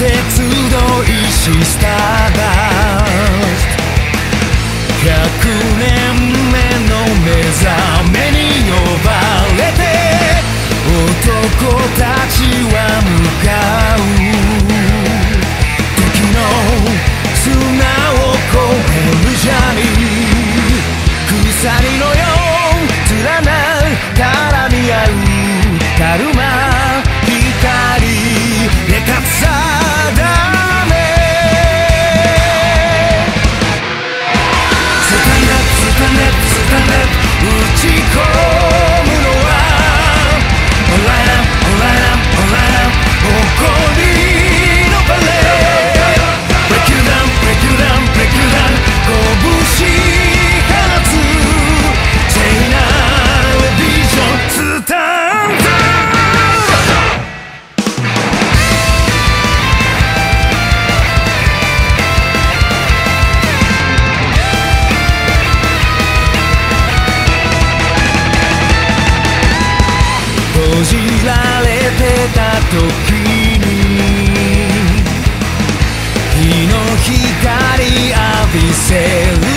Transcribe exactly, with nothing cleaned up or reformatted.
鉄道石スターダストひゃくねんめの目覚めに呼ばれて男たちは向かう時の砂を越えるジャーニー鎖のよう連なる絡み合うだるま光でかつさだめツタネツタネツタネ打ち込むのはオンライナオンライナオンライナ誇りのバレーブレイキューダウンブレイキューダウンブレイキューダウン拳放つ聖なるビジョンスタンド閉じられてた時に日の光浴びせる